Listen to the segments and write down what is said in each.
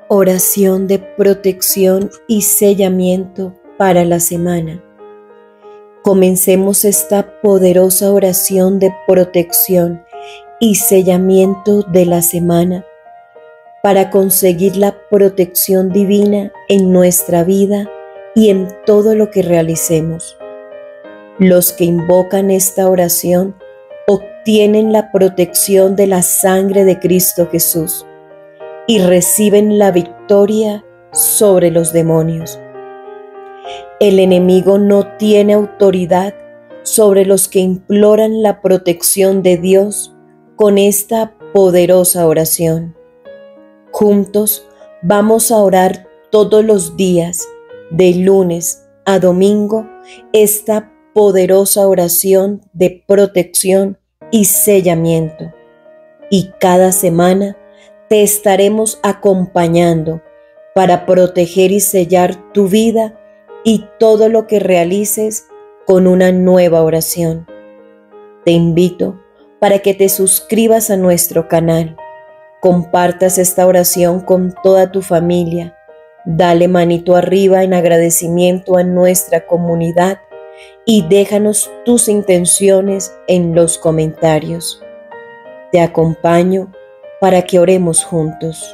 Oración de protección y sellamiento para la semana. Comencemos esta poderosa oración de protección y sellamiento de la semana para conseguir la protección divina en nuestra vida y en todo lo que realicemos. Los que invocan esta oración obtienen la protección de la sangre de Cristo Jesús y reciben la victoria sobre los demonios. El enemigo no tiene autoridad sobre los que imploran la protección de Dios con esta poderosa oración. Juntos vamos a orar todos los días, de lunes a domingo, esta poderosa oración de protección y sellamiento. Y cada semana te estaremos acompañando para proteger y sellar tu vida y todo lo que realices con una nueva oración. Te invito para que te suscribas a nuestro canal, compartas esta oración con toda tu familia, dale manito arriba en agradecimiento a nuestra comunidad y déjanos tus intenciones en los comentarios. Te acompaño para que oremos juntos.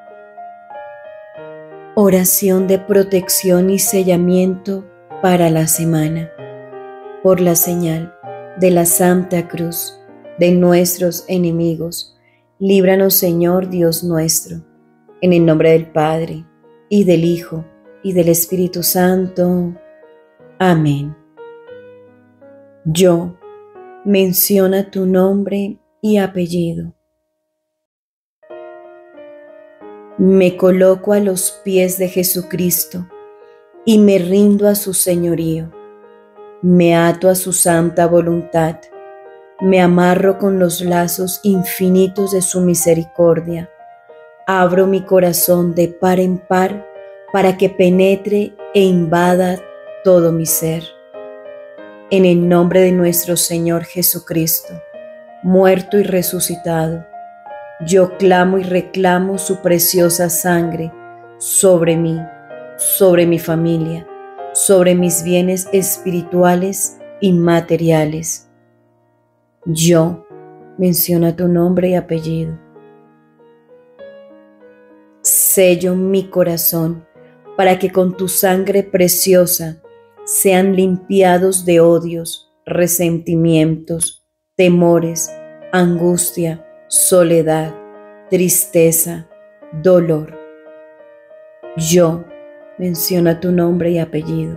Oración de protección y sellamiento para la semana. Por la señal de la Santa Cruz de nuestros enemigos, líbranos, Señor Dios nuestro, en el nombre del Padre, y del Hijo, y del Espíritu Santo. Amén. Yo, menciona tu nombre y apellido. Me coloco a los pies de Jesucristo y me rindo a su señorío. Me ato a su santa voluntad. Me amarro con los lazos infinitos de su misericordia. Abro mi corazón de par en par para que penetre e invada todo mi ser. En el nombre de nuestro Señor Jesucristo, muerto y resucitado, yo clamo y reclamo su preciosa sangre sobre mí, sobre mi familia, sobre mis bienes espirituales y materiales. Yo, menciona tu nombre y apellido. Sello mi corazón para que con tu sangre preciosa sean limpiados de odios, resentimientos, temores, angustia, soledad, tristeza, dolor. Yo, menciona tu nombre y apellido.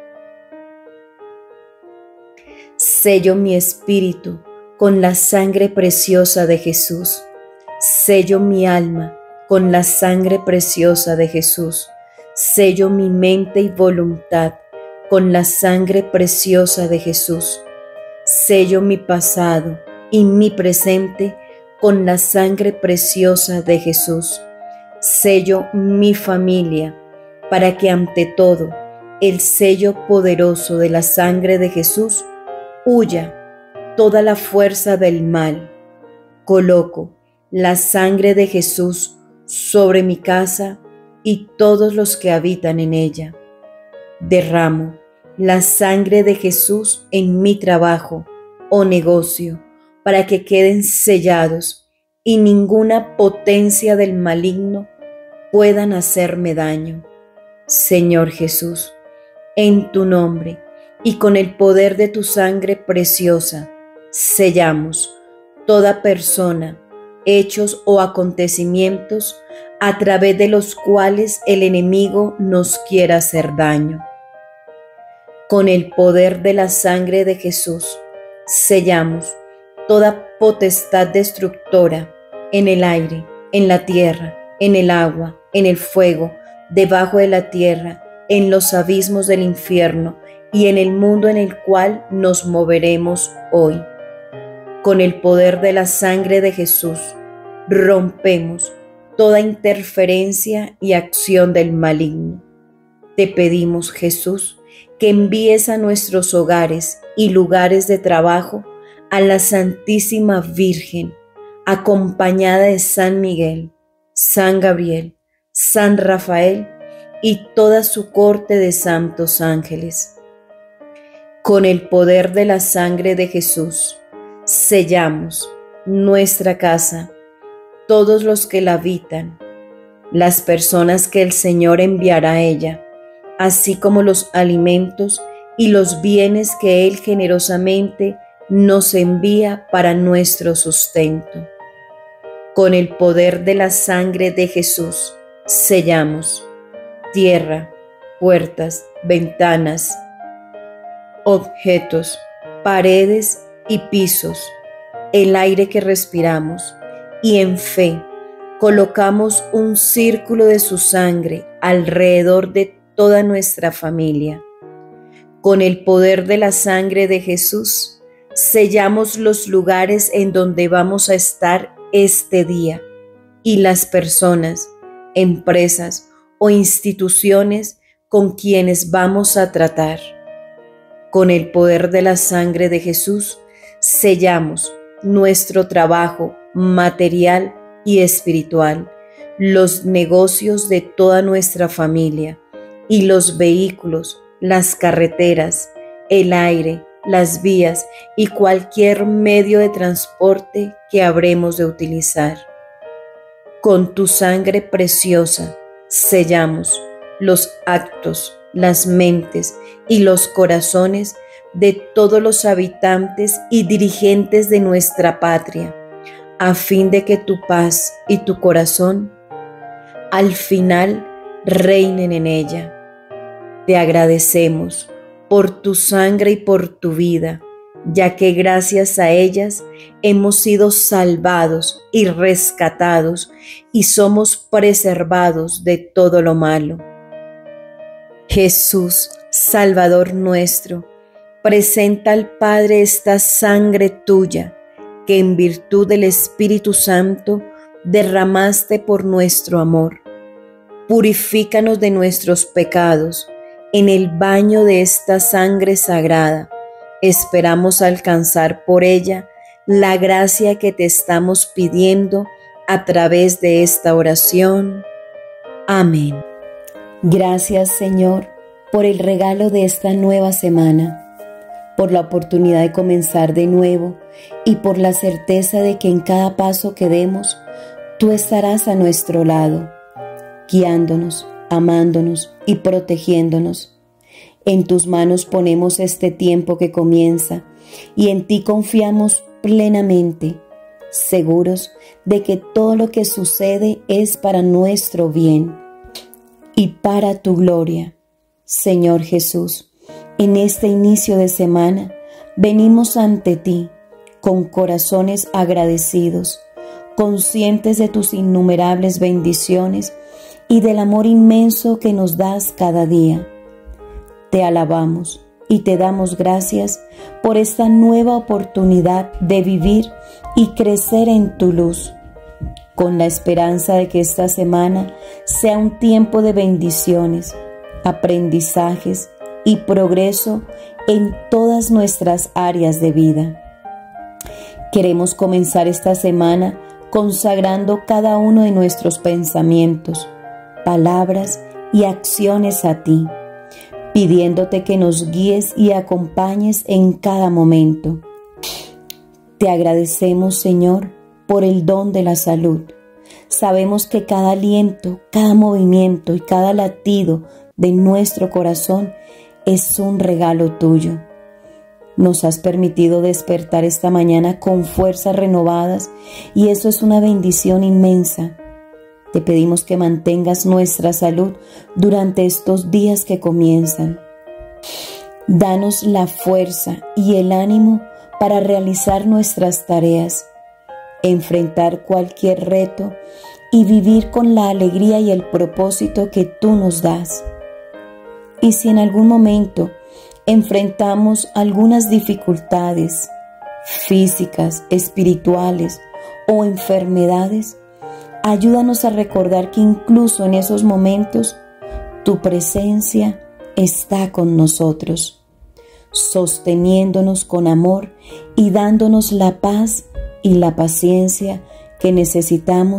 Sello mi espíritu con la sangre preciosa de Jesús. Sello mi alma con la sangre preciosa de Jesús. Sello mi mente y voluntad con la sangre preciosa de Jesús. Sello mi pasado y mi presente con la sangre preciosa de Jesús. Sello mi familia para que ante todo el sello poderoso de la sangre de Jesús huya toda la fuerza del mal. Coloco la sangre de Jesús sobre mi casa y todos los que habitan en ella. Derramo la sangre de Jesús en mi trabajo o negocio para que queden sellados y ninguna potencia del maligno puedan hacerme daño. Señor Jesús, en tu nombre y con el poder de tu sangre preciosa, sellamos toda persona, hechos o acontecimientos a través de los cuales el enemigo nos quiera hacer daño. Con el poder de la sangre de Jesús, sellamos toda potestad destructora en el aire, en la tierra, en el agua, en el fuego, debajo de la tierra, en los abismos del infierno y en el mundo en el cual nos moveremos hoy. Con el poder de la sangre de Jesús, rompemos toda interferencia y acción del maligno. Te pedimos, Jesús, que envíes a nuestros hogares y lugares de trabajo a la Santísima Virgen, acompañada de San Miguel, San Gabriel, San Rafael y toda su corte de santos ángeles. Con el poder de la sangre de Jesús, sellamos nuestra casa, todos los que la habitan, las personas que el Señor enviará a ella, así como los alimentos y los bienes que Él generosamente nos envía para nuestro sustento. Con el poder de la sangre de Jesús, sellamos tierra, puertas, ventanas, objetos, paredes y pisos, el aire que respiramos, y en fe colocamos un círculo de su sangre alrededor de toda nuestra familia. Con el poder de la sangre de Jesús, sellamos los lugares en donde vamos a estar este día y las personas, empresas o instituciones con quienes vamos a tratar. Con el poder de la sangre de Jesús, sellamos nuestro trabajo material y espiritual, los negocios de toda nuestra familia y los vehículos, las carreteras, el aire, las vías y cualquier medio de transporte que habremos de utilizar. Con tu sangre preciosa sellamos los actos, las mentes y los corazones de todos los habitantes y dirigentes de nuestra patria, a fin de que tu paz y tu corazón al final reinen en ella. Te agradecemos por tu sangre y por tu vida, ya que gracias a ellas hemos sido salvados y rescatados y somos preservados de todo lo malo. Jesús, Salvador nuestro, presenta al Padre esta sangre tuya, que en virtud del Espíritu Santo derramaste por nuestro amor. Purifícanos de nuestros pecados. En el baño de esta sangre sagrada, esperamos alcanzar por ella la gracia que te estamos pidiendo a través de esta oración. Amén. Gracias, Señor, por el regalo de esta nueva semana, por la oportunidad de comenzar de nuevo y por la certeza de que en cada paso que demos, tú estarás a nuestro lado, guiándonos, amándonos y protegiéndonos. En tus manos ponemos este tiempo que comienza y en ti confiamos plenamente, seguros de que todo lo que sucede es para nuestro bien y para tu gloria. Señor Jesús, en este inicio de semana venimos ante ti con corazones agradecidos, conscientes de tus innumerables bendiciones y del amor inmenso que nos das cada día. Te alabamos y te damos gracias por esta nueva oportunidad de vivir y crecer en tu luz, con la esperanza de que esta semana sea un tiempo de bendiciones, aprendizajes y progreso en todas nuestras áreas de vida. Queremos comenzar esta semana consagrando cada uno de nuestros pensamientos, palabras y acciones a ti, pidiéndote que nos guíes y acompañes en cada momento. Te agradecemos, Señor, por el don de la salud. Sabemos que cada aliento, cada movimiento y cada latido de nuestro corazón es un regalo tuyo. Nos has permitido despertar esta mañana con fuerzas renovadas y eso es una bendición inmensa. Te pedimos que mantengas nuestra salud durante estos días que comienzan. Danos la fuerza y el ánimo para realizar nuestras tareas, enfrentar cualquier reto y vivir con la alegría y el propósito que tú nos das. Y si en algún momento enfrentamos algunas dificultades físicas, espirituales o enfermedades, ayúdanos a recordar que incluso en esos momentos tu presencia está con nosotros, sosteniéndonos con amor y dándonos la paz y la paciencia que necesitamos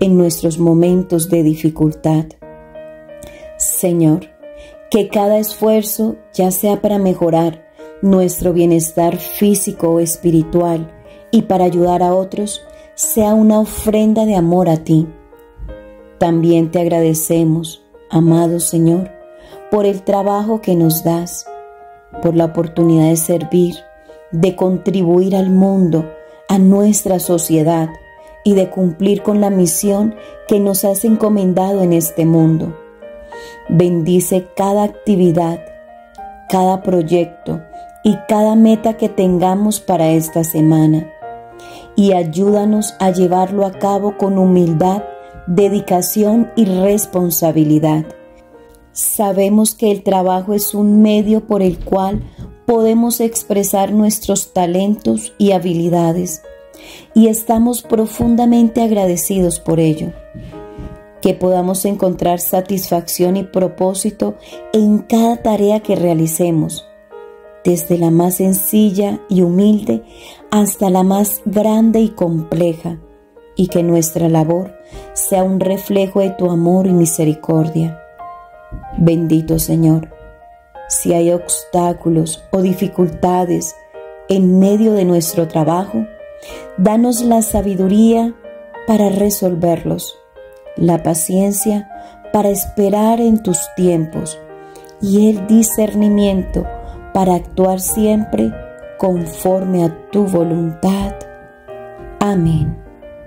en nuestros momentos de dificultad. Señor, que cada esfuerzo, ya sea para mejorar nuestro bienestar físico o espiritual y para ayudar a otros, sea una ofrenda de amor a ti. También te agradecemos, amado Señor, por el trabajo que nos das, por la oportunidad de servir, de contribuir al mundo, a nuestra sociedad y de cumplir con la misión que nos has encomendado en este mundo. Bendice cada actividad, cada proyecto y cada meta que tengamos para esta semana y ayúdanos a llevarlo a cabo con humildad, dedicación y responsabilidad. Sabemos que el trabajo es un medio por el cual podemos expresar nuestros talentos y habilidades y estamos profundamente agradecidos por ello. Que podamos encontrar satisfacción y propósito en cada tarea que realicemos, desde la más sencilla y humilde hasta la más grande y compleja, y que nuestra labor sea un reflejo de tu amor y misericordia. Bendito Señor, si hay obstáculos o dificultades en medio de nuestro trabajo, danos la sabiduría para resolverlos, la paciencia para esperar en tus tiempos y el discernimiento para actuar siempre conforme a tu voluntad. Amén.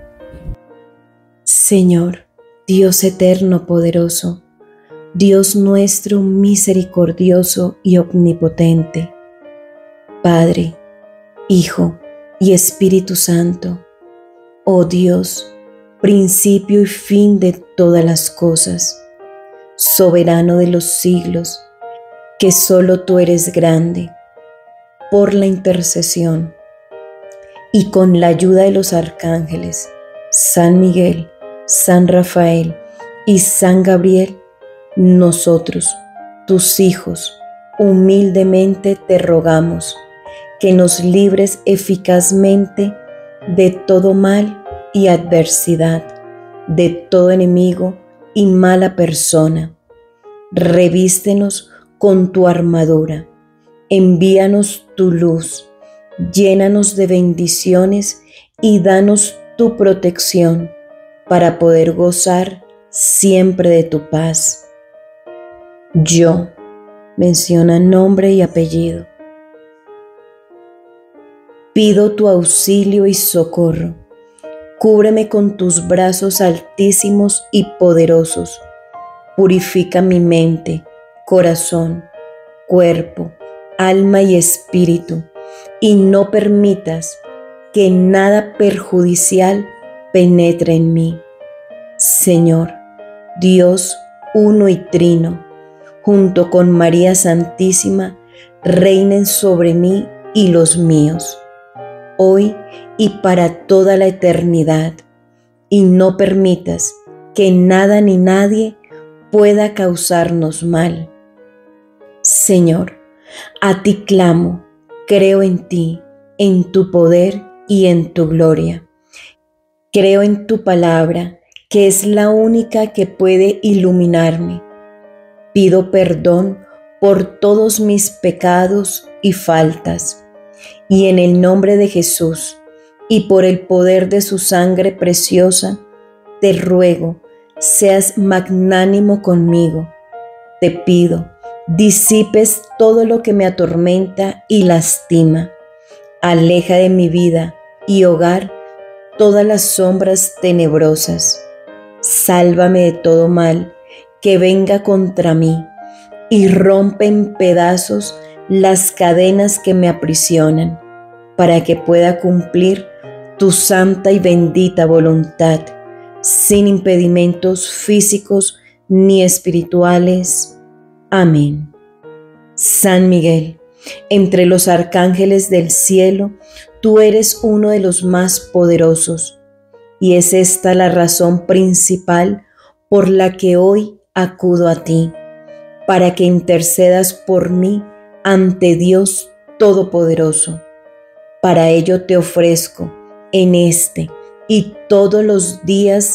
Señor, Dios eterno poderoso, Dios nuestro misericordioso y omnipotente, Padre, Hijo y Espíritu Santo, oh Dios, principio y fin de todas las cosas, soberano de los siglos, que solo tú eres grande, por la intercesión y con la ayuda de los arcángeles, San Miguel, San Rafael y San Gabriel, nosotros, tus hijos, humildemente te rogamos que nos libres eficazmente de todo mal y adversidad, de todo enemigo y mala persona. Revístenos con tu armadura, envíanos tu luz, llénanos de bendiciones y danos tu protección para poder gozar siempre de tu paz. Yo, menciona nombre y apellido. Pido tu auxilio y socorro. Cúbreme con tus brazos altísimos y poderosos. Purifica mi mente, corazón, cuerpo, alma y espíritu, y no permitas que nada perjudicial penetre en mí. Señor, Dios uno y trino, junto con María Santísima, reinen sobre mí y los míos, hoy y para toda la eternidad, y no permitas que nada ni nadie pueda causarnos mal. Señor, a ti clamo, creo en ti, en tu poder y en tu gloria. Creo en tu palabra, que es la única que puede iluminarme. Pido perdón por todos mis pecados y faltas, y en el nombre de Jesús y por el poder de su sangre preciosa, te ruego, seas magnánimo conmigo. Te pido, disipes todo lo que me atormenta y lastima. Aleja de mi vida y hogar todas las sombras tenebrosas. Sálvame de todo mal que venga contra mí y rompe en pedazos las cadenas que me aprisionan, para que pueda cumplir tu santa y bendita voluntad, sin impedimentos físicos ni espirituales. Amén. San Miguel, entre los arcángeles del cielo, tú eres uno de los más poderosos, y es esta la razón principal por la que hoy acudo a ti, para que intercedas por mí ante Dios Todopoderoso. Para ello te ofrezco en este y todos los días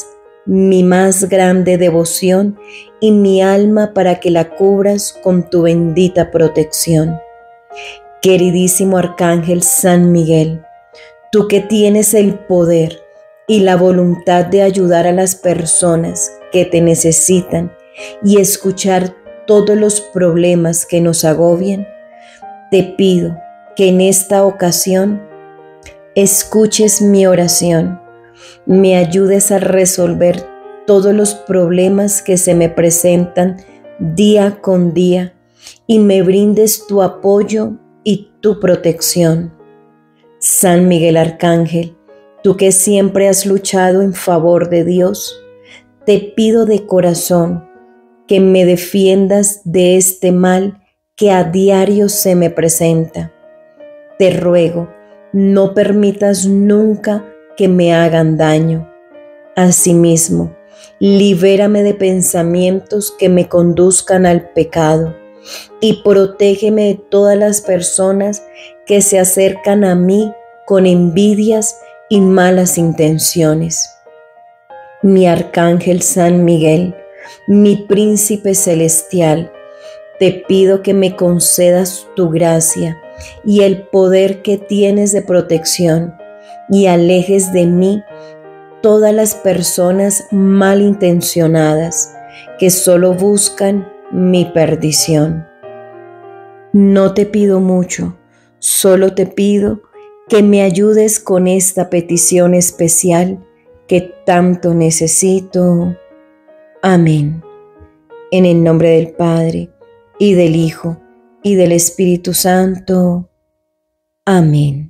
mi más grande devoción y mi alma para que la cubras con tu bendita protección. Queridísimo Arcángel San Miguel, tú que tienes el poder y la voluntad de ayudar a las personas que te necesitan y escuchar todos los problemas que nos agobian, te pido que en esta ocasión escuches mi oración, me ayudes a resolver todos los problemas que se me presentan día con día y me brindes tu apoyo y tu protección. San Miguel Arcángel, tú que siempre has luchado en favor de Dios, te pido de corazón que me defiendas de este mal que a diario se me presenta. Te ruego, no permitas nunca que me hagan daño. Asimismo, libérame de pensamientos que me conduzcan al pecado y protégeme de todas las personas que se acercan a mí con envidias y malas intenciones. Mi Arcángel San Miguel, mi Príncipe Celestial, te pido que me concedas tu gracia y el poder que tienes de protección y alejes de mí todas las personas malintencionadas que solo buscan mi perdición. No te pido mucho, solo te pido que me ayudes con esta petición especial que tanto necesito. Amén. En el nombre del Padre, y del Hijo, y del Espíritu Santo. Amén.